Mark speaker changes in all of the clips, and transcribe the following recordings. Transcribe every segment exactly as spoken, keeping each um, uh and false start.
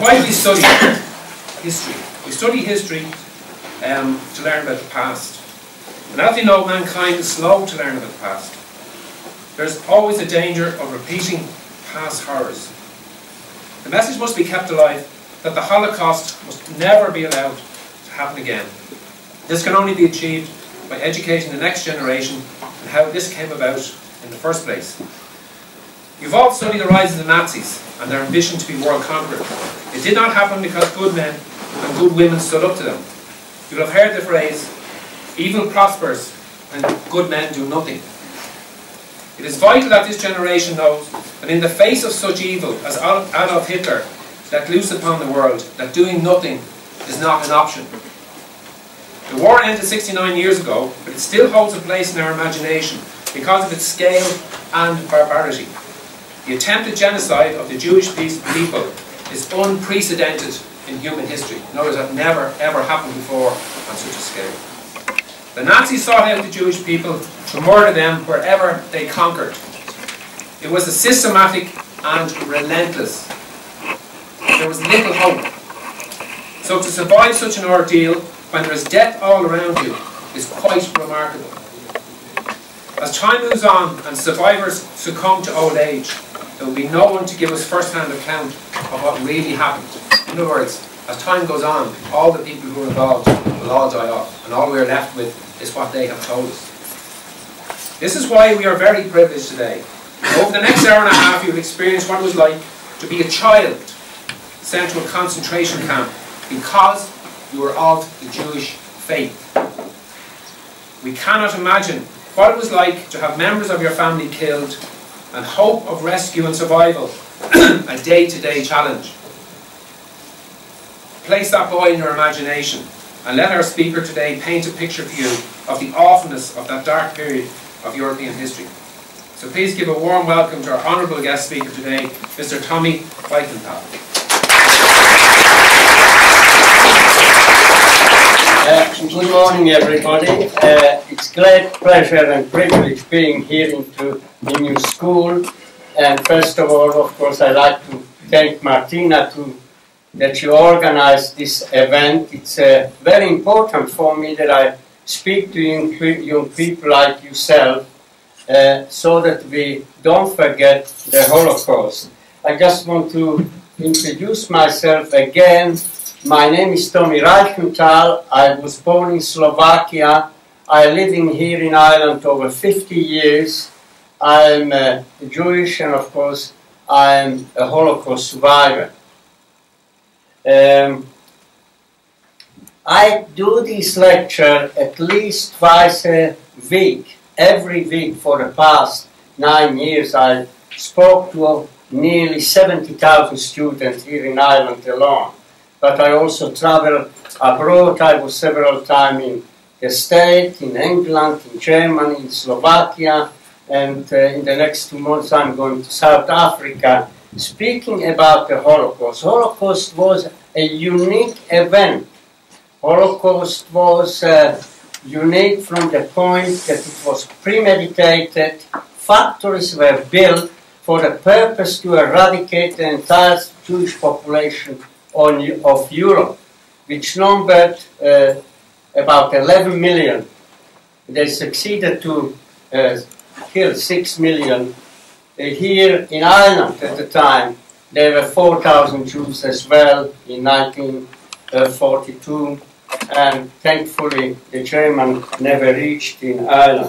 Speaker 1: why do we study history? We study history um, to learn about the past. And as we know, mankind is slow to learn about the past. There's always a danger of repeating past horrors. The message must be kept alive that the Holocaust must never be allowed to happen again. This can only be achieved by educating the next generation on how this came about in the first place. You've all studied the rise of the Nazis and their ambition to be world conquerors. It did not happen because good men and good women stood up to them. You'll have heard the phrase, evil prospers and good men do nothing. It is vital that this generation knows that in the face of such evil as Adolf Hitler let loose upon the world, that doing nothing is not an option. The war ended sixty-nine years ago, but it still holds a place in our imagination because of its scale and barbarity. The attempted genocide of the Jewish people is unprecedented in human history. In other words, that never ever happened before on such a scale. The Nazis sought out the Jewish people to murder them wherever they conquered. It was a systematic and relentless. There was little hope. So to survive such an ordeal when there is death all around you is quite remarkable. As time moves on and survivors succumb to old age, there will be no one to give us first-hand account of what really happened. In other words, as time goes on, all the people who are involved will all die off, and all we are left with is what they have told us. This is why we are very privileged today. Over the next hour and a half, you will experience what it was like to be a child sent to a concentration camp because you were of the Jewish faith. We cannot imagine what it was like to have members of your family killed and hope of rescue and survival a day-to-day challenge. Place that boy in your imagination and let our speaker today paint a picture for you of the awfulness of that dark period of European history. So please give a warm welcome to our honourable guest speaker today, Mister Tomi Reichental.
Speaker 2: Uh, good morning, everybody. Uh, it's great pleasure and privilege being here into the new school. And first of all, of course, I'd like to thank Martina to, that you organized this event. It's uh, very important for me that I speak to young, young people like yourself uh, so that we don't forget the Holocaust. I just want to introduce myself again. My name is Tomi Reichental. I was born in Slovakia. I'm living here in Ireland over fifty years. I'm uh, Jewish, and of course I'm a Holocaust survivor. Um, I do this lecture at least twice a week. Every week for the past nine years I spoke to nearly seventy thousand students here in Ireland alone. But I also travel abroad. I was several times in the States, in England, in Germany, in Slovakia, and uh, in the next two months I'm going to South Africa, speaking about the Holocaust. Holocaust was a unique event. Holocaust was uh, unique from the point that it was premeditated. Factories were built for the purpose to eradicate the entire Jewish population On, of Europe, which numbered uh, about eleven million. They succeeded to uh, kill six million. Uh, here in Ireland at the time, there were four thousand Jews as well in nineteen forty-two, and thankfully the Germans never reached in Ireland.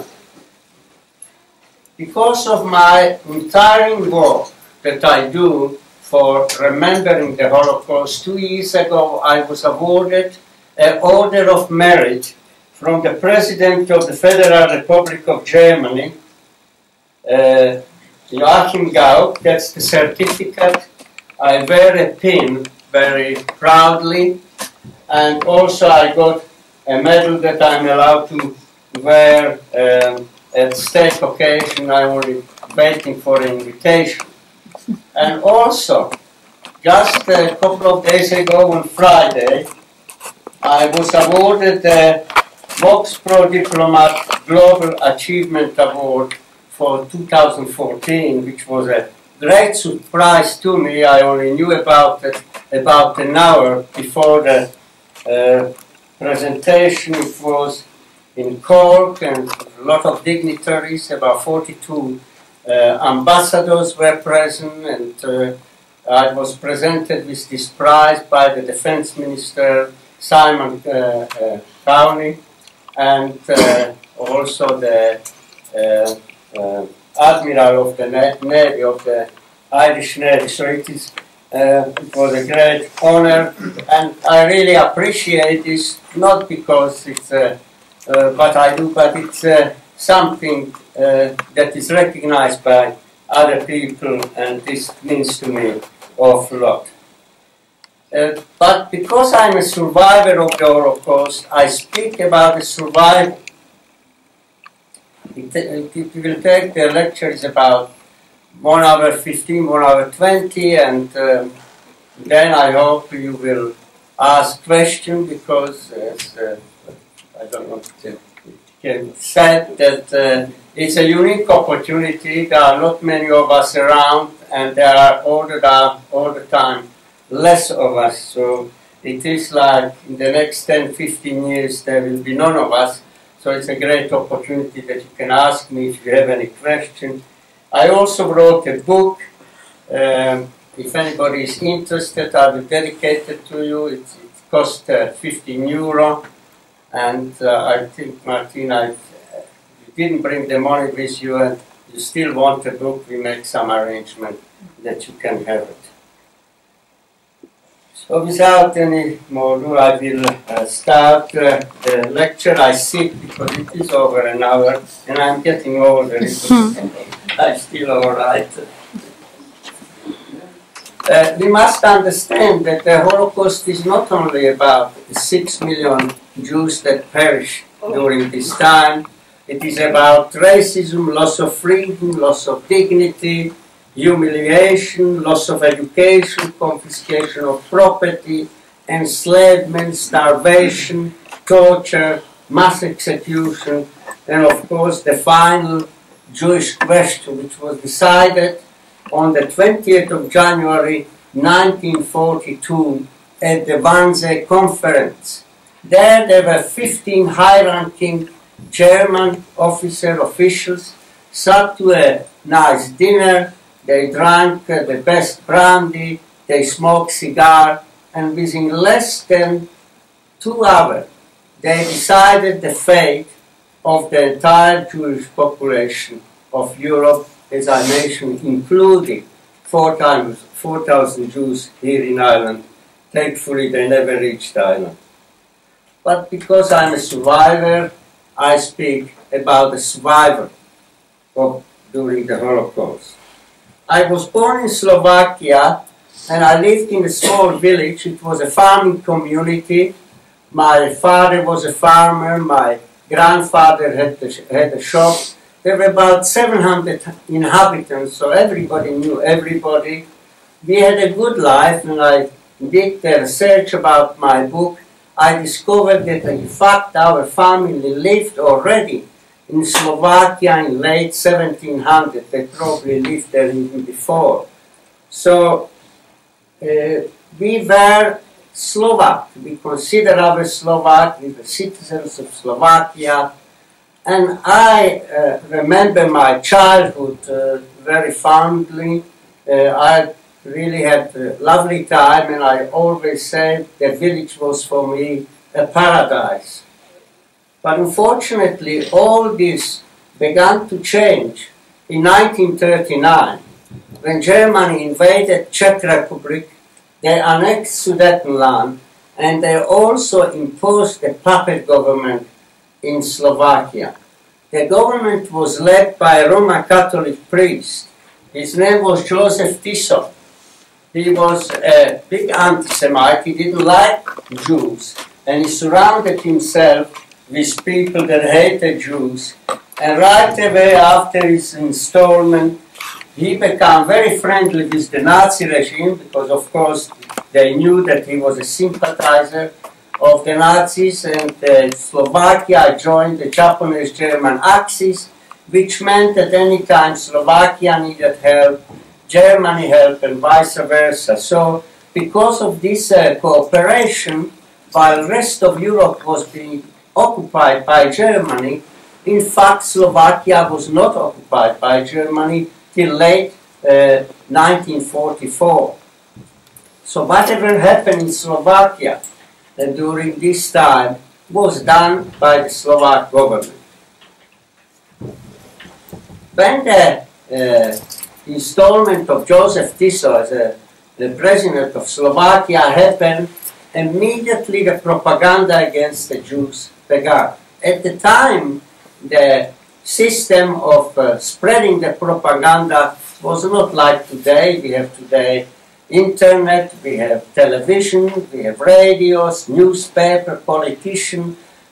Speaker 2: Because of my retiring work that I do for remembering the Holocaust, two years ago I was awarded an Order of Merit from the President of the Federal Republic of Germany, uh, Joachim Gauck. That's the certificate. I wear a pin very proudly, and also I got a medal that I'm allowed to wear um, at state occasion. I'm only waiting for an invitation. And also, just a couple of days ago on Friday, I was awarded the Vox Pro Diplomat Global Achievement Award for two thousand fourteen, which was a great surprise to me. I only knew about it about an hour before the uh, presentation. It was in Cork, and a lot of dignitaries, about forty-two uh, ambassadors were present, and uh, I was presented with this prize by the Defense Minister, Simon uh, uh, Cowney, and uh, also the uh, uh, Admiral of the Navy, of the Irish Navy. So it, is, uh, it was a great honor, and I really appreciate this, not because it's uh, uh, what I do, but it's uh, something uh, that is recognized by other people, and this means to me awful lot. Uh, but because I'm a survivor of the Holocaust, I speak about the survival. It, it, it will take, the lecture is about one hour fifteen, one hour twenty, and um, then I hope you will ask questions, because as uh, I don't know to can said that uh, it's a unique opportunity. There are not many of us around, and there are all the, time, all the time less of us. So it is like in the next ten, fifteen years there will be none of us. So it's a great opportunity that you can ask me if you have any question. I also wrote a book. Um, if anybody is interested, I will dedicate it to you. It, it cost uh, fifteen euro. And uh, I think, Martina, if you didn't bring the money with you and you still want the book, we make some arrangement that you can have it. So without any more ado, I will uh, start uh, the lecture. I sit because it is over an hour and I'm getting older. I'm still all right. Uh, we must understand that the Holocaust is not only about the six million Jews that perished during this time. It is about racism, loss of freedom, loss of dignity, humiliation, loss of education, confiscation of property, enslavement, starvation, torture, mass execution, and of course the final Jewish question, which was decided on the twentieth of January nineteen forty-two at the Wannsee Conference. There there were fifteen high-ranking German officer officials sat to a nice dinner. They drank uh, the best brandy, they smoked cigar, and within less than two hours they decided the fate of the entire Jewish population of Europe, as I mentioned, including four thousand Jews here in Ireland. Thankfully, they never reached Ireland. But because I'm a survivor, I speak about the survivor of, during the Holocaust. I was born in Slovakia, and I lived in a small village. It was a farming community. My father was a farmer. My grandfather had, the, had a shop. There were about seven hundred inhabitants, so everybody knew everybody. We had a good life, and I did the research about my book. I discovered that in fact our family lived already in Slovakia in late seventeen hundred. They probably lived there even before. So uh, we were Slovak. We consider ourselves Slovak. We were citizens of Slovakia. And I uh, remember my childhood uh, very fondly. Uh, I really had a lovely time, and I always said the village was for me a paradise. But unfortunately, all this began to change in nineteen thirty-nine, when Germany invaded Czech Republic. They annexed Sudetenland, and they also imposed a puppet government in Slovakia. The government was led by a Roman Catholic priest. His name was Joseph Tiso. He was a big anti-Semite. He didn't like Jews, and he surrounded himself with people that hated Jews. And right away after his installment, he became very friendly with the Nazi regime, because of course they knew that he was a sympathizer of the Nazis, and uh, Slovakia joined the Japanese-German Axis, which meant that any time Slovakia needed help, Germany helped, and vice versa. So because of this uh, cooperation, while the rest of Europe was being occupied by Germany, in fact Slovakia was not occupied by Germany till late uh, nineteen forty-four. So whatever happened in Slovakia uh, during this time was done by the Slovak government. When the uh, installment of Joseph Tiso as a, the president of Slovakia happened, immediately the propaganda against the Jews began. At the time, the system of uh, spreading the propaganda was not like today. We have today internet, we have television, we have radios, newspaper, politicians.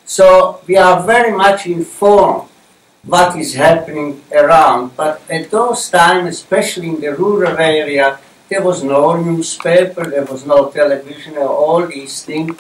Speaker 2: So we are very much informed what is happening around. But at those times, especially in the rural area, there was no newspaper, there was no television, or all these things.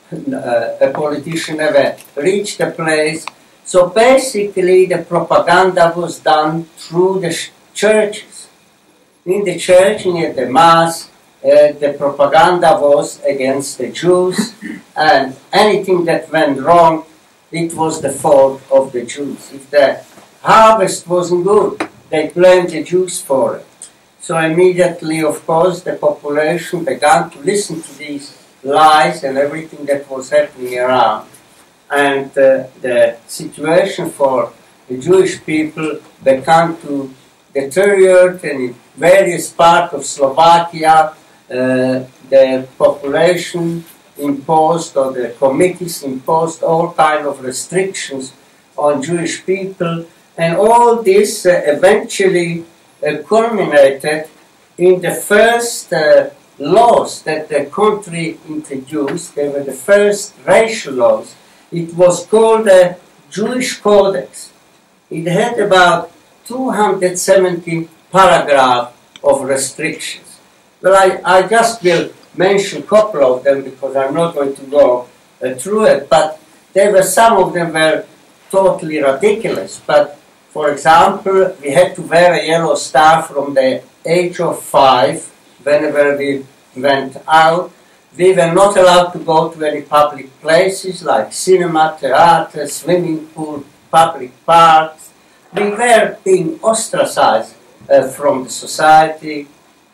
Speaker 2: Uh, a politician never reached the place. So basically the propaganda was done through the churches. In the church, in the mass, uh, the propaganda was against the Jews, and anything that went wrong, it was the fault of the Jews. If the harvest wasn't good, they blamed the Jews for it. So immediately, of course, the population began to listen to these lies and everything that was happening around. And uh, the situation for the Jewish people began to deteriorate, and in various parts of Slovakia, uh, the population imposed, or the committees imposed, all kinds of restrictions on Jewish people, and all this uh, eventually uh, culminated in the first uh, laws that the country introduced. They were the first racial laws. It was called the Jewish Codex. It had about two hundred seventy paragraphs of restrictions. Well, I, I just will mention a couple of them because I'm not going to go uh, through it, but there were some of them were totally ridiculous. But for example, we had to wear a yellow star from the age of five whenever we went out. We were not allowed to go to any public places like cinema, theater, swimming pool, public parks. We were being ostracized uh, from the society.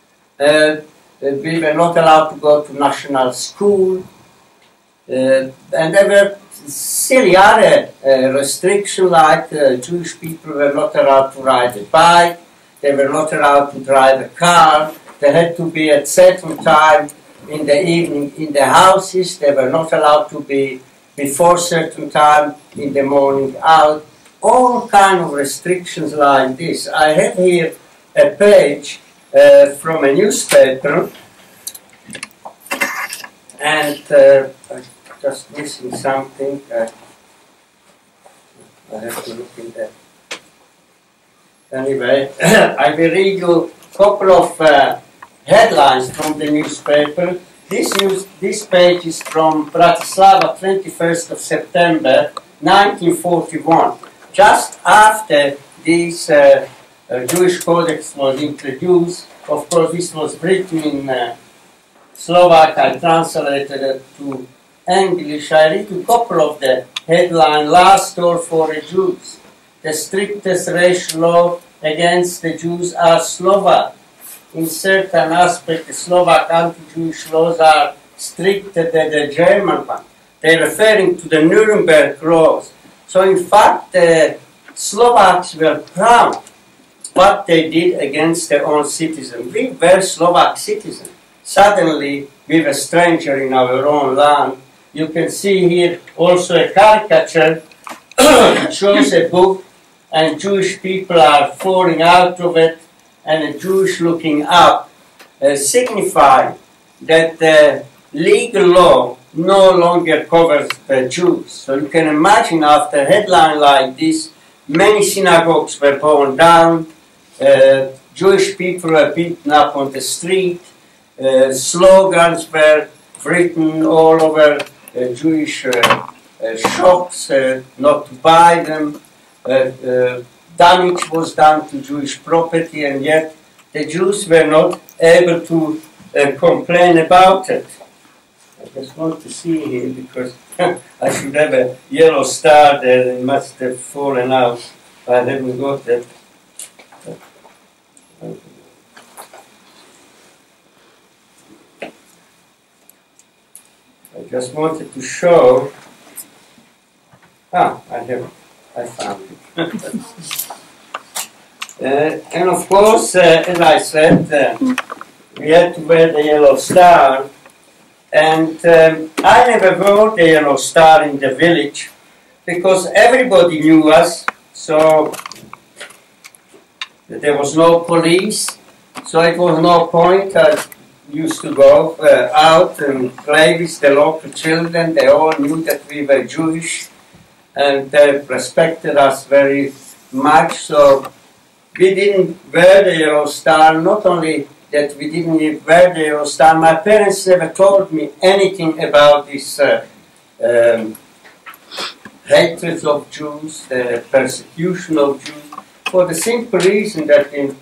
Speaker 2: Uh, we were not allowed to go to national school. Uh, and there were silly other uh, restrictions, like uh, Jewish people were not allowed to ride a bike, they were not allowed to drive a car, they had to be at certain time in the evening in the houses, they were not allowed to be before certain time in the morning out. All kind of restrictions like this. I have here a page uh, from a newspaper, and uh, I'm just missing something. Uh, I have to look in there. Anyway, I will read you a couple of uh, headlines from the newspaper. This, news, this page is from Bratislava, twenty-first of September nineteen forty-one. Just after this uh, uh, Jewish Codex was introduced, of course this was written in uh, Slovak, I translated it to English. I read a couple of the headline, Last Door for the Jews. The strictest racial law against the Jews are Slovak. In certain aspects, the Slovak anti-Jewish laws are stricter than the German one. They're referring to the Nuremberg laws. So in fact, the Slovaks were proud what they did against their own citizens. We were Slovak citizens. Suddenly, we were strangers in our own land. You can see here also a caricature. It shows a book, and Jewish people are falling out of it, and a Jewish looking up, uh, signifying that the legal law no longer covers the Jews. So you can imagine, after a headline like this, many synagogues were burned down, uh, Jewish people were beaten up on the street, uh, slogans were written all over uh, Jewish uh, uh, shops, uh, not to buy them, uh, uh, damage was done to Jewish property, and yet the Jews were not able to uh, complain about it. I just want to see here because I should have a yellow star there. It must have fallen out. I haven't got that. I just wanted to show. Ah, I have. I found it. uh, and of course, uh, as I said, uh, we had to wear the yellow star. And um, I never wore the yellow star in the village because everybody knew us, so there was no police, so it was no point. I used to go uh, out and play with the local children. They all knew that we were Jewish and they respected us very much, so we didn't wear the yellow star. Not only that we didn't wear the yellow star, my parents never told me anything about this uh, um, hatred of Jews, the persecution of Jews, for the simple reason that in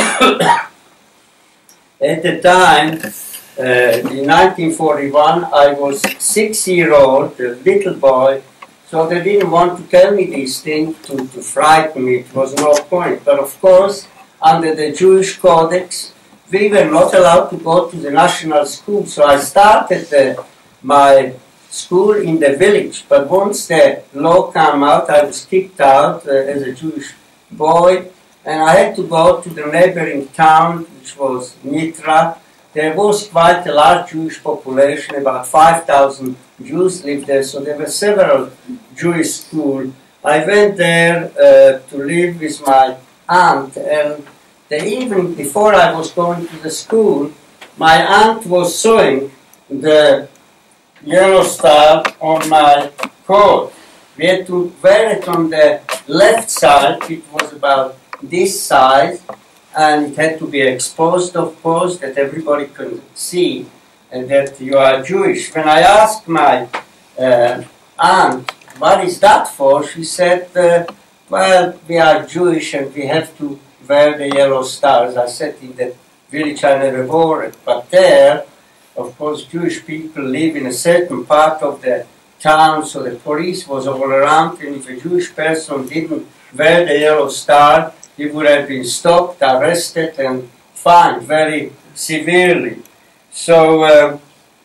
Speaker 2: at the time, uh, in nineteen forty-one, I was six-year-old, a little boy, so they didn't want to tell me these things to, to frighten me. It was no point. But of course, under the Jewish Codex, we were not allowed to go to the national school, so I started uh, my school in the village. But once the law came out, I was kicked out uh, as a Jewish boy, and I had to go to the neighboring town, which was Nitra. There was quite a large Jewish population, about five thousand Jews lived there, so there were several Jewish schools. I went there uh, to live with my aunt, and the evening before I was going to the school, my aunt was sewing the yellow star on my coat. We had to wear it on the left side. It was about this size, and it had to be exposed, of course, that everybody could see and that you are Jewish. When I asked my uh, aunt, what is that for? She said, uh, well, we are Jewish and we have to wear the yellow stars. I said, in the village I never wore it, but there, of course, Jewish people live in a certain part of the town, so the police was all around, and if a Jewish person didn't wear the yellow star, he would have been stopped, arrested, and fined very severely. So, uh,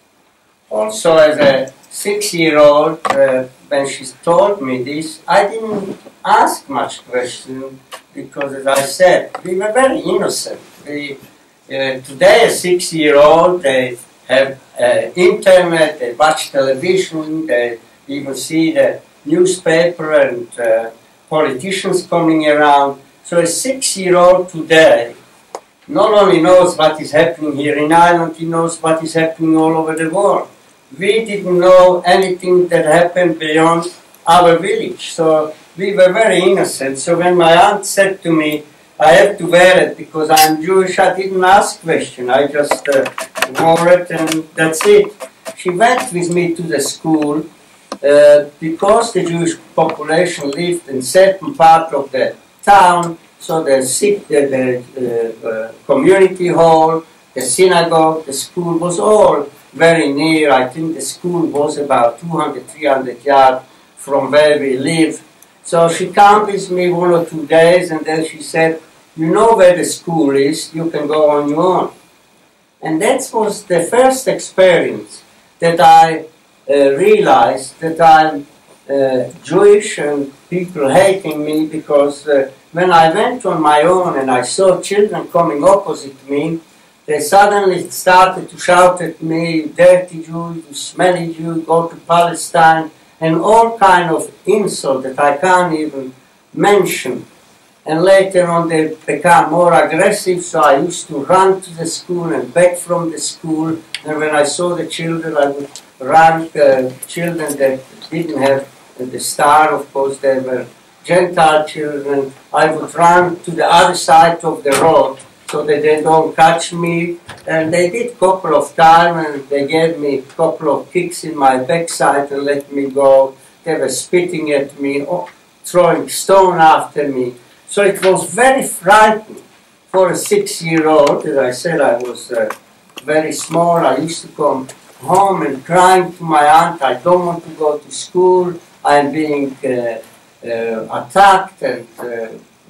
Speaker 2: also as a six-year-old, uh, when she told me this, I didn't ask much questions, because, as I said, we were very innocent. We, uh, today, a six-year-old, they have uh, internet, they watch television, they even see the newspaper and uh, politicians coming around. So a six-year-old today not only knows what is happening here in Ireland, he knows what is happening all over the world. We didn't know anything that happened beyond our village, so we were very innocent. So when my aunt said to me, I have to wear it because I'm Jewish, I didn't ask question. I just uh, wore it and that's it. She went with me to the school uh, because the Jewish population lived in certain part of the town, so the, the, the uh, community hall, the synagogue, the school was all very near. I think the school was about two hundred, three hundred yards from where we live. So she came with me one or two days and then she said, you know where the school is, you can go on your own. And that was the first experience that I uh, realized that I'm uh, Jewish and people hating me, because uh, when I went on my own and I saw children coming opposite me, they suddenly started to shout at me, dirty Jew, you smelly Jew, go to Palestine, and all kind of insult that I can't even mention. And later on they became more aggressive, so I used to run to the school and back from the school, and when I saw the children, I would run, uh, children that didn't have the star, of course, they were Gentile children, I would run to the other side of the road so that they don't catch me, and they did a couple of times, and they gave me a couple of kicks in my backside and let me go. They were spitting at me, throwing stone after me. So it was very frightening for a six-year-old. As I said, I was uh, very small, I used to come home and crying to my aunt, I don't want to go to school, I'm being uh, uh, attacked, and uh,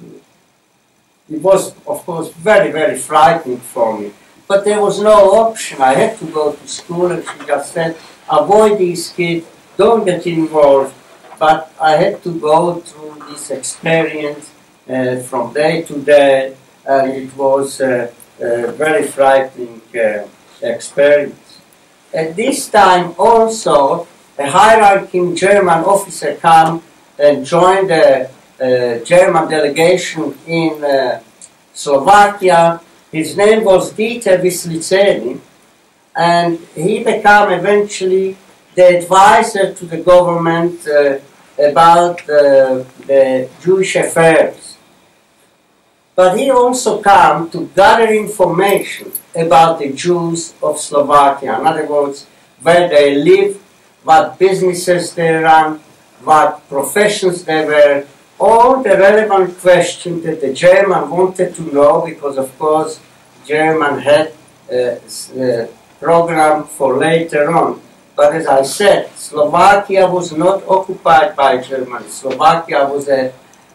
Speaker 2: it was, of course, very, very frightening for me. But there was no option. I had to go to school, and she just said, avoid these kids, don't get involved. But I had to go through this experience uh, from day to day, and it was uh, a very frightening uh, experience. At this time also, a high-ranking German officer came and joined the uh, German delegation in uh, Slovakia. His name was Dieter Wisliceni, and he became eventually the advisor to the government uh, about uh, the Jewish affairs. But he also came to gather information about the Jews of Slovakia. In other words, where they live, what businesses they run, what professions they were, all the relevant questions that the German wanted to know, because of course German had a, a program for later on. But as I said, Slovakia was not occupied by Germany. Slovakia was an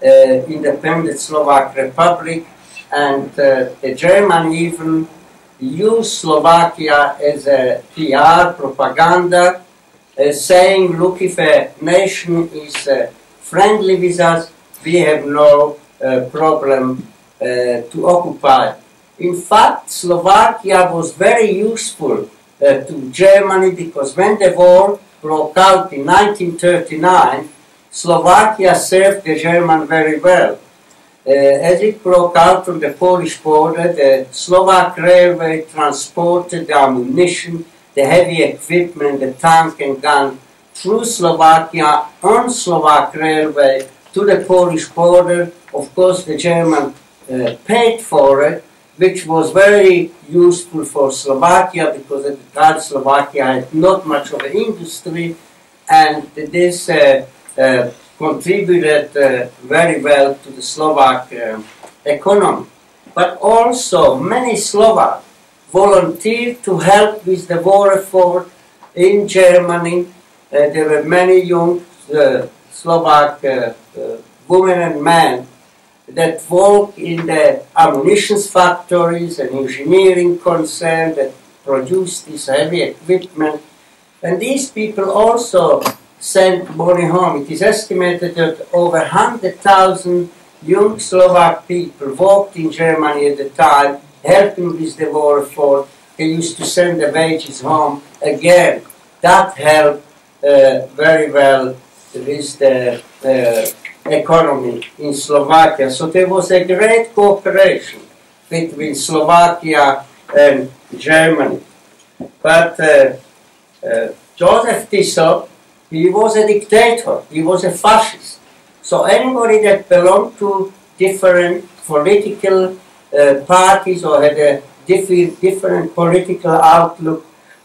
Speaker 2: independent Slovak republic, and uh, the German even used Slovakia as a P R, propaganda, uh, saying, look, if a nation is uh, friendly with us, we have no uh, problem uh, to occupy. In fact, Slovakia was very useful uh, to Germany, because when the war broke out in nineteen thirty-nine, Slovakia served the German very well. Uh, as it broke out from the Polish border, the Slovak railway transported the ammunition, the heavy equipment, the tank and gun through Slovakia on Slovak railway to the Polish border. Of course, the German uh, paid for it, which was very useful for Slovakia, because at the time Slovakia had not much of an industry, and this uh, uh, contributed uh, very well to the Slovak uh, economy. But also many Slovaks volunteered to help with the war effort in Germany. Uh, there were many young uh, Slovak uh, uh, women and men that work in the ammunition factories and engineering concerns that produce this heavy equipment. And these people also sent money home. It is estimated that over one hundred thousand young Slovak people worked in Germany at the time, helping with the war effort. They used to send the wages home. Again, that helped uh, very well with the uh, economy in Slovakia. So there was a great cooperation between Slovakia and Germany. But uh, uh, Joseph Tiso, he was a dictator, he was a fascist. So anybody that belonged to different political uh, parties or had a different, different political outlook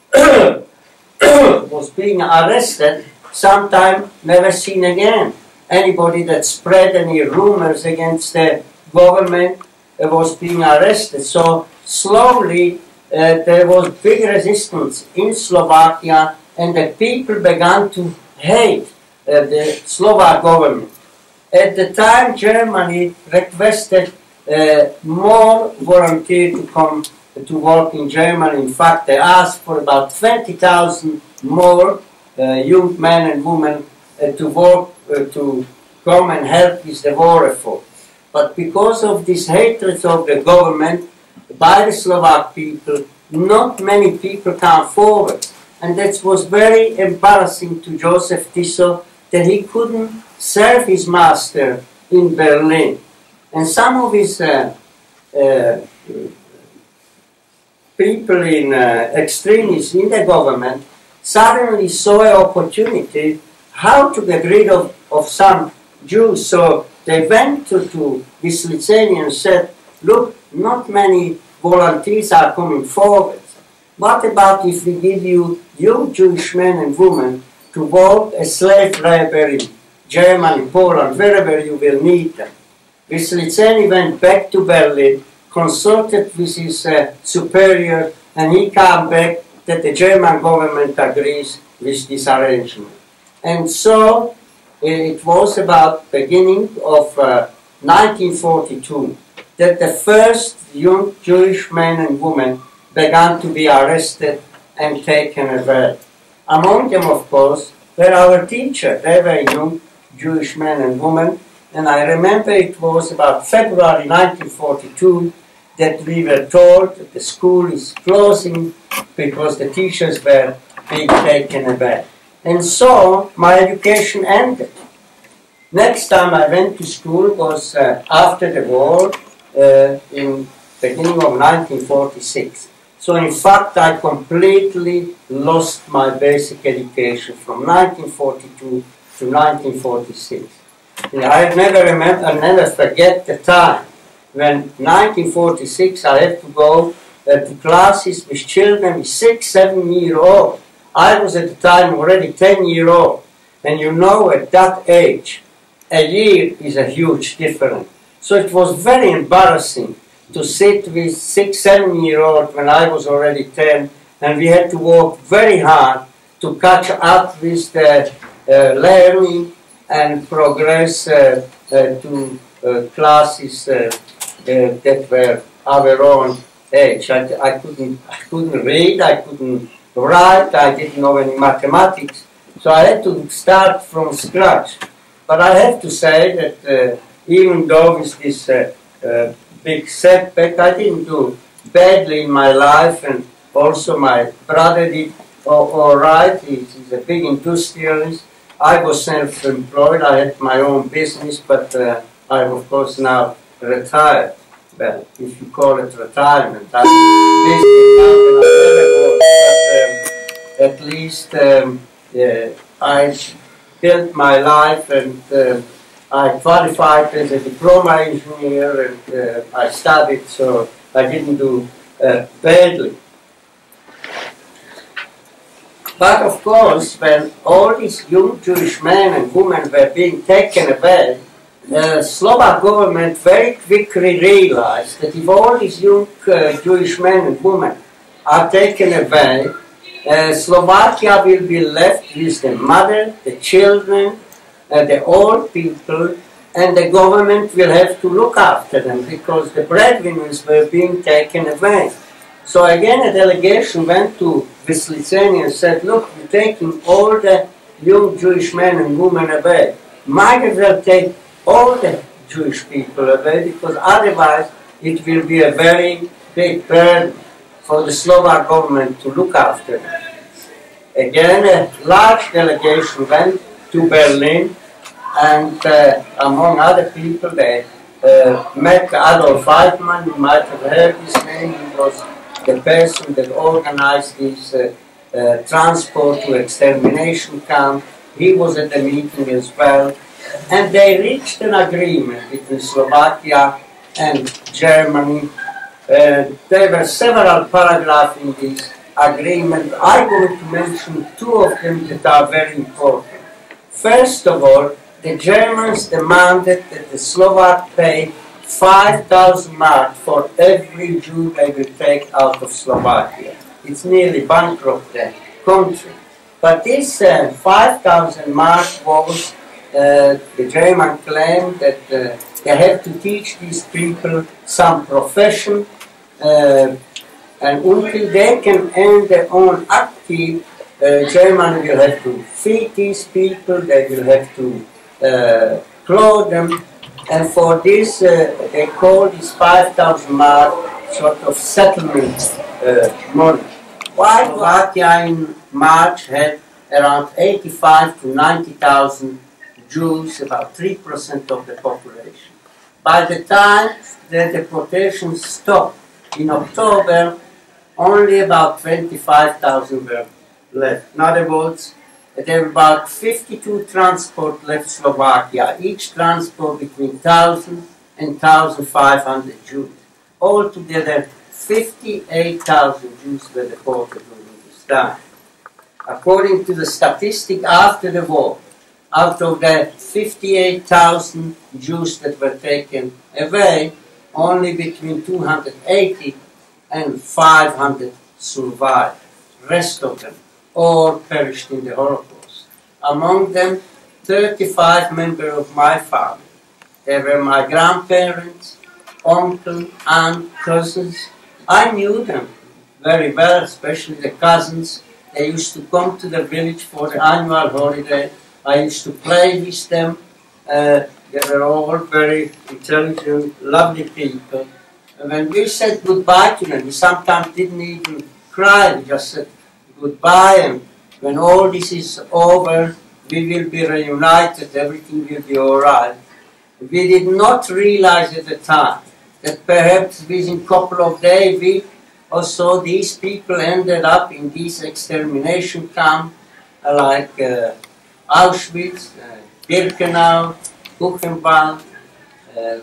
Speaker 2: was being arrested, sometimes never seen again. Anybody that spread any rumors against the government uh, was being arrested. So slowly uh, there was big resistance in Slovakia, and the people began to hate uh, the Slovak government. At the time, Germany requested uh, more volunteers to come to work in Germany. In fact, they asked for about twenty thousand more uh, young men and women uh, to work, uh, to come and help with the war effort. But because of this hatred of the government by the Slovak people, not many people came forward. And that was very embarrassing to Joseph Tiso, that he couldn't serve his master in Berlin. And some of his uh, uh, people in uh, extremists in the government suddenly saw an opportunity how to get rid of, of some Jews. So they went to, to Wisliceni and said, look, not many volunteers are coming forward. What about if we give you young Jewish men and women to work as slave labor in Germany, Poland, wherever you will need them? Wisliceni went back to Berlin, consulted with his uh, superior, and he came back that the German government agrees with this arrangement. And so it was about beginning of uh, nineteen forty-two that the first young Jewish men and women began to be arrested and taken away. Among them, of course, were our teachers. They were young Jewish men and women, and I remember it was about February nineteen forty-two that we were told that the school is closing because the teachers were being taken away. And so my education ended. Next time I went to school was uh, after the war uh, in beginning of nineteen forty-six. So in fact I completely lost my basic education from nineteen forty-two to nineteen forty-six. I never remember, I never forget the time when nineteen forty-six I had to go uh, to classes with children with six, seven year old. I was at the time already ten year old, and you know at that age a year is a huge difference. So it was very embarrassing to sit with six, seven year old when I was already ten, and we had to work very hard to catch up with the uh, learning and progress uh, uh, to uh, classes uh, uh, that were our own age. I, I, couldn't, I couldn't read, I couldn't write, I didn't know any mathematics, so I had to start from scratch. But I have to say that uh, even though with this uh, uh, big setback, I didn't do badly in my life, and also my brother did all, all right. He's, he's a big industrialist. I was self-employed, I had my own business, but uh, I'm of course now retired. Well, if you call it retirement, I'm but, um, at least um, yeah, I built my life, and uh, I qualified as a diploma engineer, and uh, I studied, so I didn't do uh, badly. But of course, when all these young Jewish men and women were being taken away, the Slovak government very quickly realized that if all these young uh, Jewish men and women are taken away, uh, Slovakia will be left with the mother, the children, uh, the old people, and the government will have to look after them because the breadwinners were being taken away. So again a delegation went to this Lithuania and said, look, we're taking all the young Jewish men and women away. Might as well take all the Jewish people away, because otherwise it will be a very big burden for the Slovak government to look after them. Again, a large delegation went to Berlin, and uh, among other people they uh, met Adolf Eichmann. You might have heard his name. He was the person that organized this uh, uh, transport to extermination camp. He was at the meeting as well. And they reached an agreement between Slovakia and Germany. Uh, there were several paragraphs in this agreement. I'm going to mention two of them that are very important. First of all, the Germans demanded that the Slovak pay five thousand marks for every Jew they will take out of Slovakia. It's nearly bankrupt the country. But this uh, five thousand marks was Uh, the German claimed that uh, they have to teach these people some profession, uh, and until they can earn their own upkeep, uh, Germany will have to feed these people, they will have to uh, clothe them, and for this uh, they call this five thousand mark sort of settlement uh, money. While Slovakia in March had around eighty-five to ninety thousand Jews, about three percent of the population. By the time the deportation stopped in October, only about twenty-five thousand were left. In other words, there were about fifty-two transports left Slovakia, each transport between one thousand and one thousand five hundred Jews. Altogether, fifty-eight thousand Jews were deported during this time. According to the statistic after the war, out of the fifty-eight thousand Jews that were taken away, only between two hundred eighty and five hundred survived. Rest of them all perished in the Holocaust. Among them, thirty-five members of my family. They were my grandparents, uncle, aunt, cousins. I knew them very well, especially the cousins. They used to come to the village for the annual holiday. I used to play with them. Uh, they were all very intelligent, lovely people. And when we said goodbye to them, we sometimes didn't even cry. We just said goodbye, and when all this is over, we will be reunited, everything will be all right. We did not realize at the time that perhaps within a couple of days, week or so, these people ended up in these extermination camps uh, like uh, Auschwitz, uh, Birkenau, Buchenwald, uh,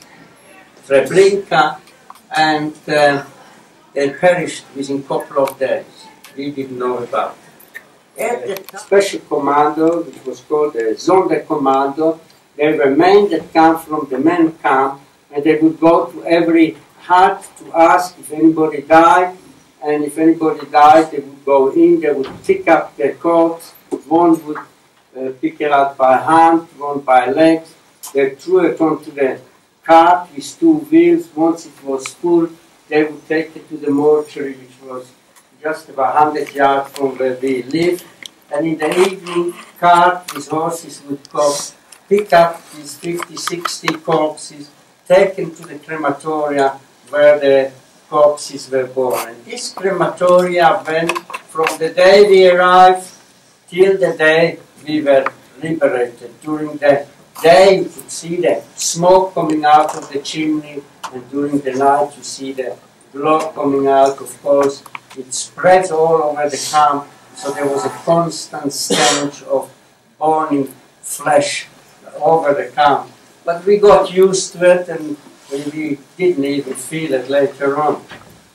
Speaker 2: Treblinka, and uh, they perished within a couple of days. We didn't know about it. The special commando, which was called the Sonderkommando, they were men that come from the main camp, and they would go to every hut to ask if anybody died, and if anybody died, they would go in, they would pick up their corpse, one would uh, pick it up by hand, one by legs, they threw it onto the cart with two wheels. Once it was full, they would take it to the mortuary, which was just about one hundred yards from where we lived, and in the evening, cart with horses would come, pick up these fifty, sixty corpses, taken to the crematoria where the corpses were born. And this crematoria went from the day we arrived till the day we were liberated. During the day you could see the smoke coming out of the chimney, and during the night you see the blood coming out. Of course, it spreads all over the camp, so there was a constant stench of burning flesh over the camp. But we got used to it, and we didn't even feel it later on.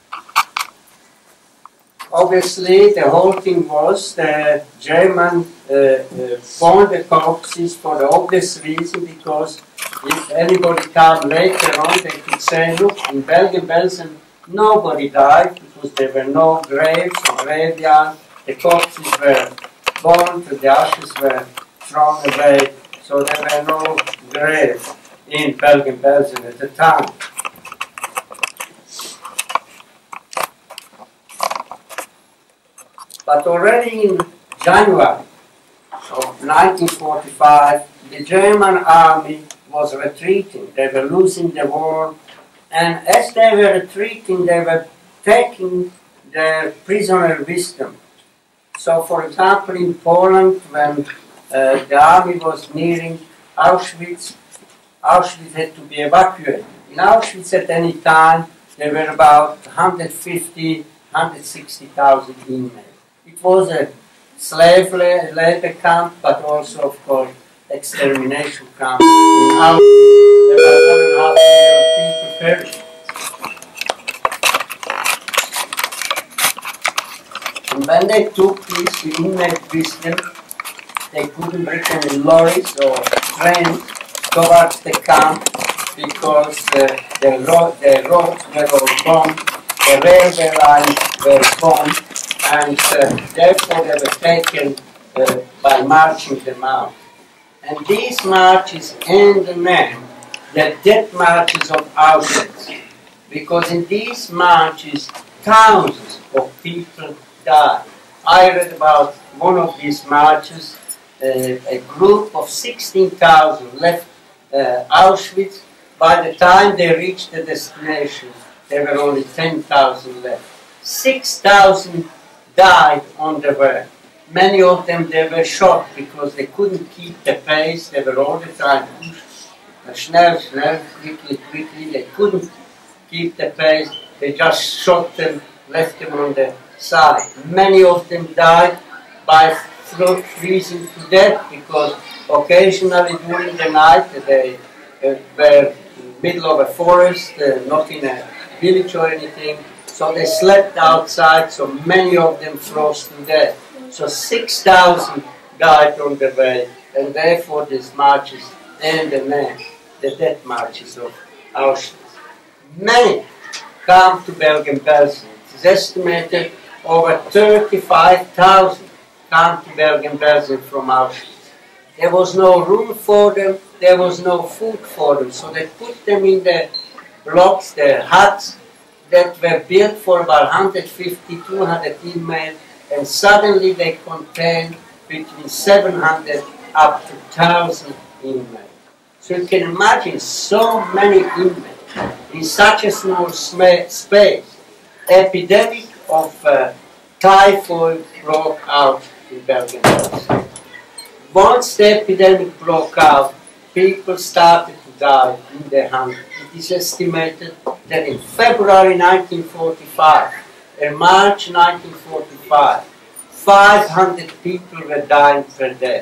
Speaker 2: Obviously, the whole thing was the German uh, uh, burned the corpses for the obvious reason, because if anybody came later on, they could say, look, in Bergen-Belsen, nobody died, because there were no graves or graveyards. The corpses were burned, the ashes were thrown away, so there were no graves in Bergen-Belsen at the time. But already in January of nineteen forty-five, the German army was retreating. They were losing the war, and as they were retreating, they were taking their prisoner with them. So, for example, in Poland, when uh, the army was nearing Auschwitz, Auschwitz had to be evacuated. In Auschwitz at any time, there were about one hundred fifty, one hundred sixty thousand inmates. It was a slave labor camp, but also, of course, extermination camp. In Auschwitz, there were one and a half million people perished. And when they took these inmates with them, they couldn't bring them in lorries or trains towards the camp, because uh, the, ro the roads were all bombed, the railway lines were bombed, and uh, therefore they were taken uh, by marching them out. And these marches end in end the death marches of Auschwitz, because in these marches thousands of people died. I read about one of these marches, uh, a group of sixteen thousand left uh, Auschwitz. By the time they reached the destination, there were only ten thousand left. six thousand died on the way. Many of them, they were shot because they couldn't keep the pace. They were all the time pushed. Schnell, schnell, quickly, quickly. They couldn't keep the pace. They just shot them, left them on the side. Many of them died by freezing to death, because occasionally during the night they uh, were in the middle of a forest, uh, not in a village or anything. So they slept outside, so many of them froze to death. So six thousand died on the way, and therefore these marches end and end, the death marches of Auschwitz. many come to Bergen-Belsen. It is estimated over thirty-five thousand come to Bergen-Belsen from Auschwitz. There was no room for them, there was no food for them, so they put them in the blocks, the huts that were built for about one hundred fifty, two hundred inmates, and suddenly they contained between seven hundred up to one thousand inmates. So you can imagine so many inmates in such a small space. Epidemic of uh, typhoid broke out in Bergen-Belsen. Once the epidemic broke out, people started to die in the hundreds. It is estimated that in February nineteen forty-five and March nineteen forty-five, five hundred people were dying per day.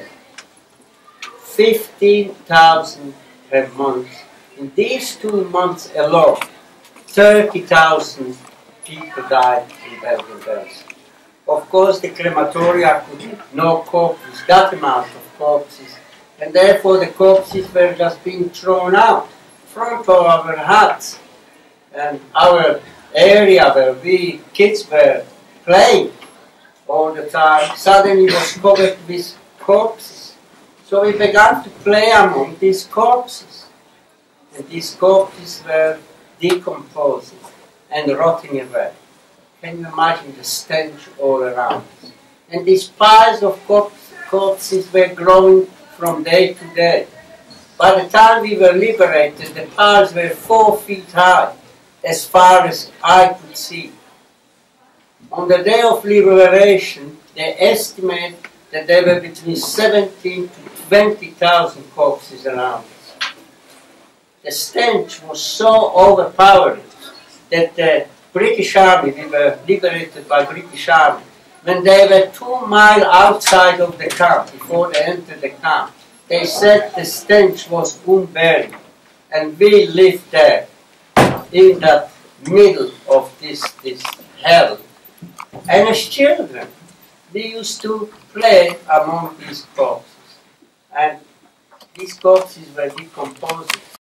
Speaker 2: fifteen thousand per month. In these two months alone, thirty thousand people died in Bergen-Belsen. Of course, the crematoria could no corpses, that amount of corpses, and therefore the corpses were just being thrown out front of our huts. And our area where we kids were playing all the time suddenly was covered with corpses. So we began to play among these corpses. And these corpses were decomposing and rotting away. Can you imagine the stench all around us? And these piles of corpse, corpses were growing from day to day. By the time we were liberated, the piles were four feet high, as far as I could see. On the day of liberation, they estimate that there were between seventeen to twenty thousand corpses around us. The stench was so overpowering that the British Army, we were liberated by British Army, when they were two miles outside of the camp, before they entered the camp, they said the stench was unbearable. And we lived there, in that middle of this, this hell. And as children, we used to play among these corpses. And these corpses were decomposing.